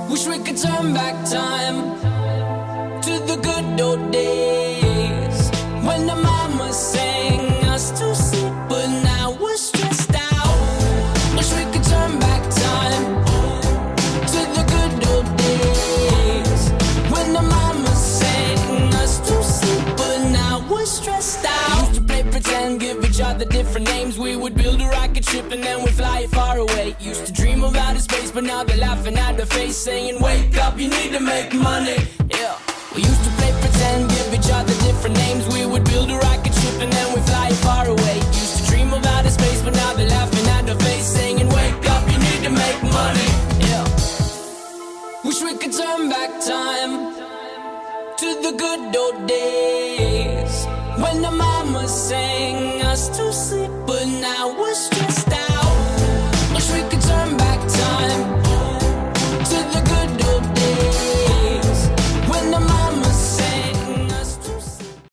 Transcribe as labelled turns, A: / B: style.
A: Wish we could turn back time to the good old days when the mama sang us to sleep, but now we're stressed out. Wish we could turn back time to the good old days when the mama sang us to sleep, but now we're stressed out. Used to play pretend, give each other different names. We would build a rocket ship and then we'd fly far away. Used to dream of outer space, but now they're laughing at the face, saying wake up, you need to make money. Yeah. We used to play pretend, give each other different names. We would build a rocket ship and then we'd fly far away. Used to dream of outer space, but now they're laughing at the face, saying wake up, you need to make money. Yeah. Wish we could turn back time to the good old days when the mama sang us to sleep, but now we're stressed